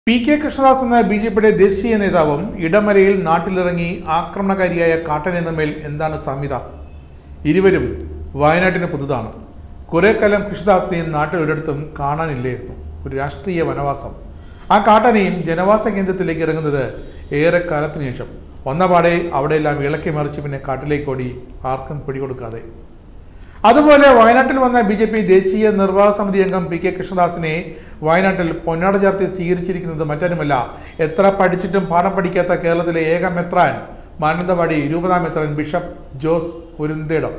P K. Krishnadas എന്ന ബി.ജെ.പിയുടെ ദേശീയ നേതാവും ഇടമലയിൽ നാട്ടിലിറങ്ങി ആക്രമണകാരിയായ കാട്ടനെ തമ്മിൽ എന്താണ് സാമ്യത? ഇരുവരും വയനാട്ടിന് പുതുതാണ്. കുറെ കാലം കൃഷ്ണദാസിനെയും നാട്ടിൽ ഒരിടത്തും കാണാനില്ലായിരുന്നു. ഒരു രാഷ്ട്രീയ വനവാസം. ആ കാട്ടനെയും ജനവാസ കേന്ദ്രത്തിലേക്ക് ഇറങ്ങുന്നത് ഏറെ കാലത്തിന് ശേഷം. വന്നപാടെ അവിടെയെല്ലാം ഇളക്കി മറിച്ച് പിന്നെ കാട്ടിലേക്ക് ഓടി, ആർക്കും പിടികൊടുക്കാതെ. അതുപോലെ വയനാട്ടിൽ വന്ന ബി.ജെ.പി. ദേശീയ നിർവാഹക സമിതി അംഗം പി.കെ. കൃഷ്ണദാസിനെ വയനാട്ടിൽ പൊന്നാട ചാർത്തി സ്വീകരിച്ചിരിക്കുന്നത് മറ്റാരുമല്ല, എത്ര പഠിച്ചിട്ടും പാഠം പഠിക്കാത്ത കേരളത്തിലെ ഏക മെത്രാൻ, മാനന്തവാടി രൂപതാ മെത്രാൻ ബിഷപ്പ് ജോസ് പൊരുന്തേടം.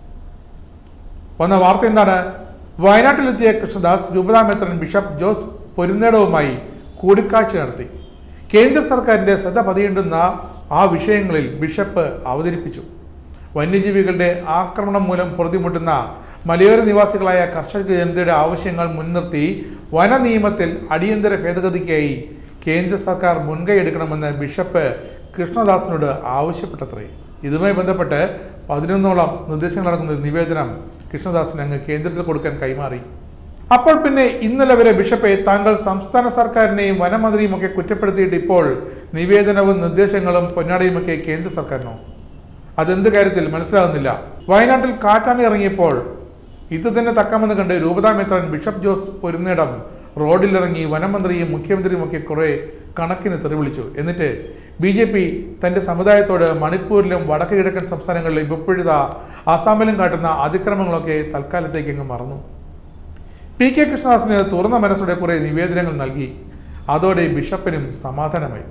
വന്ന വാർത്ത എന്താണ്? വയനാട്ടിലെത്തിയ കൃഷ്ണദാസ് രൂപതാ മെത്രാൻ ബിഷപ്പ് ജോസ് പൊരുന്തേടവുമായി കൂടിക്കാഴ്ച നടത്തി. കേന്ദ്ര സർക്കാരിന്റെ ശ്രദ്ധ പതിയേണ്ടുന്ന ആ വിഷയങ്ങളിൽ ബിഷപ്പ് അവതരിപ്പിച്ചു. വന്യജീവികളുടെ ആക്രമണം മൂലം പൊറുതിമുട്ടുന്ന മലയോര നിവാസികളായ കർഷക ജനതയുടെ ആവശ്യങ്ങൾ മുൻനിർത്തി വന നിയമത്തിൽ അടിയന്തര ഭേദഗതിക്കായി കേന്ദ്ര സർക്കാർ മുൻകൈ എടുക്കണമെന്ന് ബിഷപ്പ് കൃഷ്ണദാസിനോട് ആവശ്യപ്പെട്ടത്രേ. ഇതുമായി ബന്ധപ്പെട്ട് 11ഓളം നിർദ്ദേശങ്ങളടങ്ങുന്ന നിവേദനം കൃഷ്ണദാസിന് അങ്ങ് കേന്ദ്രത്തിൽ കൊടുക്കാൻ കൈമാറി. അപ്പോൾ പിന്നെ ഇന്നലെ വരെ ബിഷപ്പെ താങ്കൾ സംസ്ഥാന സർക്കാരിനെയും വനമന്ത്രിയും ഒക്കെ കുറ്റപ്പെടുത്തിയിട്ട് ഇപ്പോൾ നിവേദനവും നിർദ്ദേശങ്ങളും പൊന്നാടയുമൊക്കെ കേന്ദ്ര സർക്കാരിനോ? അതെന്ത് കാര്യത്തിൽ മനസ്സിലാകുന്നില്ല. വയനാട്ടിൽ കാട്ടാന ഇറങ്ങിയപ്പോൾ ഇത് തന്നെ തക്കാമെന്ന് കണ്ട് രൂപതാ മെത്രാൻ ബിഷപ്പ് ജോസ് പൊരുന്നേടം റോഡിലിറങ്ങി വനമന്ത്രിയും മുഖ്യമന്ത്രിയും ഒക്കെ കുറെ കണക്കിന് തെറിവിളിച്ചു. എന്നിട്ട് ബി.ജെ.പി. തന്റെ സമുദായത്തോട് മണിപ്പൂരിലും വടക്ക് കിഴക്കൻ സംസ്ഥാനങ്ങളിലും ഇപ്പോഴിതാ ആസാമിലും കാട്ടുന്ന അതിക്രമങ്ങളൊക്കെ തൽക്കാലത്തേക്ക് അങ്ങ് മറന്നു. പി.കെ. കൃഷ്ണദാസിന് തുറന്ന മനസ്സോടെ കുറെ നിവേദനങ്ങൾ നൽകി. അതോടെ ബിഷപ്പിനും സമാധാനമായി.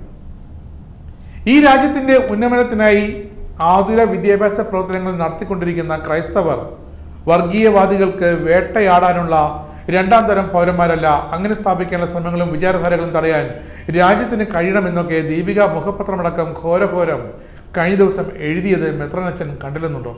ഈ രാജ്യത്തിന്റെ ഉന്നമനത്തിനായി ആതുര വിദ്യാഭ്യാസ പ്രവർത്തനങ്ങൾ നടത്തിക്കൊണ്ടിരിക്കുന്ന ക്രൈസ്തവർ വർഗീയവാദികൾക്ക് വേട്ടയാടാനുള്ള രണ്ടാം തരം പൗരന്മാരല്ല. അങ്ങനെ സ്ഥാപിക്കാനുള്ള ശ്രമങ്ങളും വിചാരധാരകളും തടയാൻ രാജ്യത്തിന് കഴിയണമെന്നൊക്കെ ദീപിക മുഖപത്രമടക്കം ഘോരഘോരം കഴിഞ്ഞ ദിവസം എഴുതിയത് മെത്രാനച്ചൻ കണ്ടില്ലെന്നുണ്ടോ?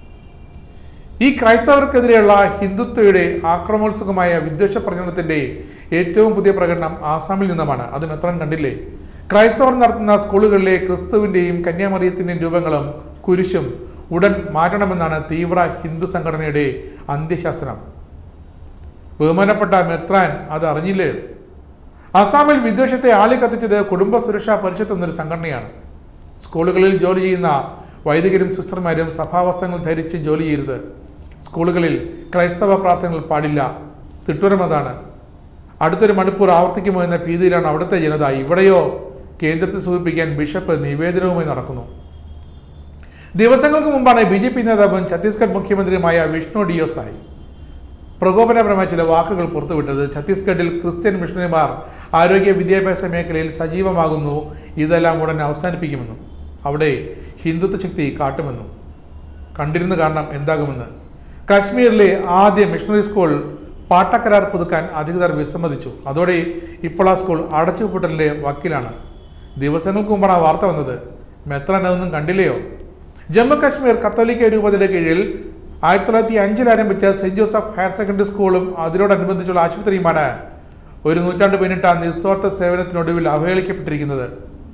ഈ ക്രൈസ്തവർക്കെതിരെയുള്ള ഹിന്ദുത്വയുടെ ആക്രമോത്സുകമായ വിദ്വേഷ പ്രകടനത്തിന്റെ ഏറ്റവും പുതിയ പ്രകടനം ആസാമിൽ നിന്നുമാണ്. അത് മെത്രാൻ കണ്ടില്ലേ? ക്രൈസ്തവർ നടത്തുന്ന സ്കൂളുകളിലെ ക്രിസ്തുവിന്റെയും കന്യാമറിയത്തിന്റെയും രൂപങ്ങളും കുരിശും ഉടൻ മാറ്റണമെന്നാണ് തീവ്ര ഹിന്ദു സംഘടനയുടെ അന്ത്യശാസനം. ബഹുമാനപ്പെട്ട മെത്രാൻ അത് അറിഞ്ഞില്ലേ? അസാമിൽ വിദ്വേഷത്തെ ആളിക്കത്തിച്ചത് കുടുംബ സുരക്ഷാ പരിഷത്ത് എന്നൊരു സംഘടനയാണ്. സ്കൂളുകളിൽ ജോലി ചെയ്യുന്ന വൈദികരും സിസ്റ്റർമാരും സഭാവസ്ത്രങ്ങൾ ധരിച്ച് ജോലി ചെയ്യരുത്. സ്കൂളുകളിൽ ക്രൈസ്തവ പ്രാർത്ഥനകൾ പാടില്ല. തിട്ടൂരം അതാണ്. അടുത്തൊരു മണിപ്പൂർ ആവർത്തിക്കുമോ എന്ന ഭീതിയിലാണ് അവിടുത്തെ ജനത. ഇവിടെയോ കേന്ദ്രത്തെ സൂചിപ്പിക്കാൻ ബിഷപ്പ് നിവേദനവുമായി നടക്കുന്നു. ദിവസങ്ങൾക്ക് മുമ്പാണ് ബി.ജെ.പി. നേതാവും ഛത്തീസ്ഗഡ് മുഖ്യമന്ത്രിയുമായ വിഷ്ണു ഡിയോ സായ് പ്രകോപനപരമായ ചില വാക്കുകൾ പുറത്തുവിട്ടത്. ഛത്തീസ്ഗഡിൽ ക്രിസ്ത്യൻ മിഷണറിമാർ ആരോഗ്യ വിദ്യാഭ്യാസ മേഖലയിൽ സജീവമാകുന്നു, ഇതെല്ലാം ഉടൻ അവസാനിപ്പിക്കുമെന്നും അവിടെ ഹിന്ദുത്വ ശക്തി കാട്ടുമെന്നും കണ്ടിരുന്നു കാണണം എന്താകുമെന്ന്. കാശ്മീരിലെ ആദ്യ മിഷണറി സ്കൂൾ പാട്ടക്കരാർ പുതുക്കാൻ അധികൃതർ വിസമ്മതിച്ചു. അതോടെ ഇപ്പോൾ ആ സ്കൂൾ അടച്ചുപൂട്ടലിന്റെ വക്കിലാണ്. ദിവസങ്ങൾക്ക് മുമ്പാണ് ആ വാർത്ത വന്നത്. മെത്രാൻ അതൊന്നും കണ്ടില്ലയോ? ജമ്മു കാശ്മീർ കത്തോലിക്ക രൂപതയുടെ കീഴിൽ 1905 ആരംഭിച്ച സെന്റ് ജോസഫ് ഹയർ സെക്കൻഡറി സ്കൂളും അതിനോടനുബന്ധിച്ചുള്ള ആശുപത്രിയുമാണ് ഒരു നൂറ്റാണ്ട് പിന്നിട്ട നിസ്വാർത്ഥ സേവനത്തിനൊടുവിൽ അവഹേളിക്കപ്പെട്ടിരിക്കുന്നത്.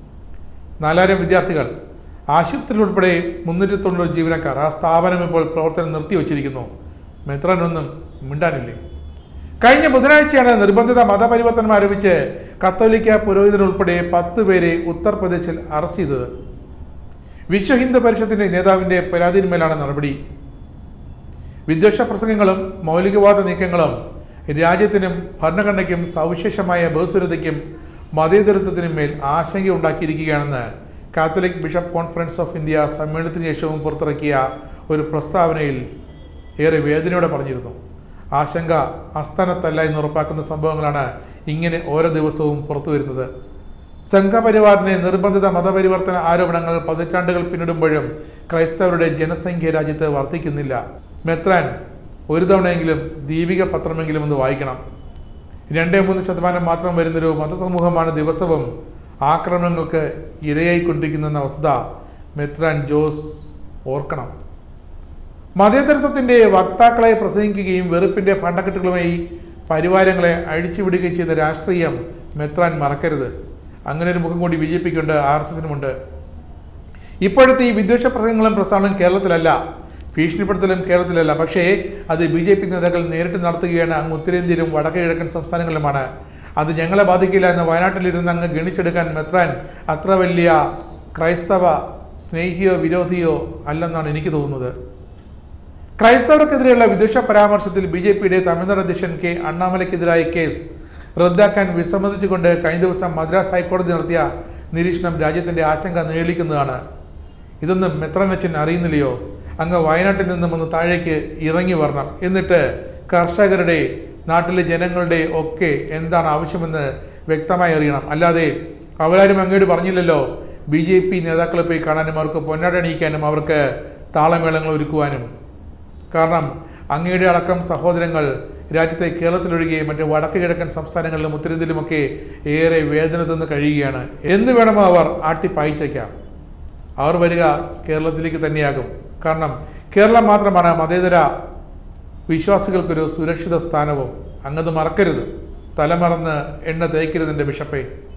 4000 വിദ്യാർത്ഥികൾ, ആശുപത്രിയിൽ ഉൾപ്പെടെ 390 ജീവനക്കാർ. ആ സ്ഥാപനം ഇപ്പോൾ പ്രവർത്തനം നിർത്തിവച്ചിരിക്കുന്നു. മെത്രാനൊന്നും മിണ്ടാനില്ലേ? കഴിഞ്ഞ ബുധനാഴ്ചയാണ് നിർബന്ധിത മതപരിവർത്തനം ആരംഭിച്ച് കത്തോലിക്ക പുരോഹിതനുൾപ്പെടെ 10 പേരെ ഉത്തർപ്രദേശിൽ അറസ്റ്റ് ചെയ്തത്. വിശ്വ ഹിന്ദു പരിഷത്തിന്റെ നേതാവിന്റെ പരാതിന്മേലാണ് നടപടി. വിദ്വേഷ പ്രസംഗങ്ങളും മൗലികവാദ നീക്കങ്ങളും രാജ്യത്തിനും ഭരണഘടനയ്ക്കും സവിശേഷമായ ബഹുസ്വരതയ്ക്കും മതേതരത്വത്തിനും മേൽ ആശങ്കയുണ്ടാക്കിയിരിക്കുകയാണെന്ന് Catholic bishop conference of India സമ്മേളനത്തിന് ശേഷവും പുറത്തിറക്കിയ ഒരു പ്രസ്താവനയിൽ ഏറെ വേദനയോടെ പറഞ്ഞിരുന്നു. ആശങ്ക അസ്ഥാനത്തല്ല എന്ന് ഉറപ്പാക്കുന്ന സംഭവങ്ങളാണ് ഇങ്ങനെ ഓരോ ദിവസവും പുറത്തു വരുന്നത്. സംഘപരിവാറിന്റെ നിർബന്ധിത മതപരിവർത്തന ആരോപണങ്ങൾ പതിറ്റാണ്ടുകൾ പിന്നിടുമ്പോഴും ക്രൈസ്തവരുടെ ജനസംഖ്യ രാജ്യത്ത് വർദ്ധിക്കുന്നില്ല. മെത്രാൻ ഒരു തവണയെങ്കിലും ദീപിക പത്രമെങ്കിലും ഒന്ന് വായിക്കണം. 2-3% മാത്രം വരുന്നൊരു മതസമൂഹമാണ് ദിവസവും ആക്രമണങ്ങൾക്ക് ഇരയായിക്കൊണ്ടിരിക്കുന്ന വസ്തുത മെത്രാൻ ജോസ് ഓർക്കണം. മതേതരത്വത്തിന്റെ വക്താക്കളെ പ്രസംഗിക്കുകയും വെറുപ്പിന്റെ പണ്ടക്കെട്ടുകളുമായി പരിവാരങ്ങളെ അഴിച്ചുവിടുകയും ചെയ്ത രാഷ്ട്രീയം മെത്രാൻ മറക്കരുത്. അങ്ങനെ ഒരു മുഖം കൂടി ബി.ജെ.പിക്കുണ്ട്, ആർ.എസ്.എസിനുമുണ്ട്. ഇപ്പോഴത്തെ ഈ വിദ്വേഷ പ്രസംഗങ്ങളും പ്രസ്ഥാനവും കേരളത്തിലല്ല, ഭീഷണിപ്പെടുത്തലും കേരളത്തിലല്ല. പക്ഷേ അത് ബി.ജെ.പി. നേതാക്കൾ നേരിട്ട് നടത്തുകയാണ് അങ്ങ് ഉത്തരേന്ത്യയിലും വടക്ക് കിഴക്കൻ സംസ്ഥാനങ്ങളിലുമാണ്. അത് ഞങ്ങളെ ബാധിക്കില്ല എന്ന് വയനാട്ടിലിരുന്ന് അങ്ങ് ഗണിച്ചെടുക്കാൻ മെത്രാൻ അത്ര വലിയ ക്രൈസ്തവ സ്നേഹിയോ വിരോധിയോ അല്ലെന്നാണ് എനിക്ക് തോന്നുന്നത്. ക്രൈസ്തവർക്കെതിരെയുള്ള വിദ്വേഷ പരാമർശത്തിൽ BJPയുടെ തമിഴ്നാട് അധ്യക്ഷൻ കെ അണ്ണാമലയ്ക്കെതിരായ കേസ് റദ്ദാക്കാൻ വിസമ്മതിച്ചുകൊണ്ട് കഴിഞ്ഞ ദിവസം മദ്രാസ് ഹൈക്കോടതി നടത്തിയ നിരീക്ഷണം രാജ്യത്തിന്റെ ആശങ്ക നിഴലിക്കുന്നതാണ്. ഇതൊന്നും മെത്രാനച്ചൻ അറിയുന്നില്ലയോ? അങ്ങ് വയനാട്ടിൽ നിന്നും ഒന്ന് താഴേക്ക് ഇറങ്ങി വരണം, എന്നിട്ട് കർഷകരുടെ, നാട്ടിലെ ജനങ്ങളുടെ ഒക്കെ എന്താണ് ആവശ്യമെന്ന് വ്യക്തമായി അറിയണം. അല്ലാതെ അവരാരും അങ്ങോട്ട് പറഞ്ഞില്ലല്ലോ BJP നേതാക്കളെ പോയി കാണാനും അവർക്ക് പൊന്നാടണിയിക്കാനും അവർക്ക് താളമേളങ്ങൾ ഒരുക്കുവാനും. കാരണം അങ്ങയുടെ അടക്കം സഹോദരങ്ങൾ രാജ്യത്തെ കേരളത്തിലൊഴികെ മറ്റ് വടക്ക് കിഴക്കൻ സംസ്ഥാനങ്ങളിലും ഉത്തരേന്ത്യയിലുമൊക്കെ ഏറെ വേദന തിന്ന് കഴിയുകയാണ്. എന്ന് വേണമോ അവർ ആട്ടിപ്പായിച്ചേക്കാം. അവർ വരിക കേരളത്തിലേക്ക് തന്നെയാകും. കാരണം കേരളം മാത്രമാണ് മതേതര വിശ്വാസികൾക്കൊരു സുരക്ഷിത സ്ഥാനവും. അങ്ങത് മറക്കരുത്. തലമറന്ന് എണ്ണ തേക്കരുത് എൻ്റെ ബിഷപ്പേ.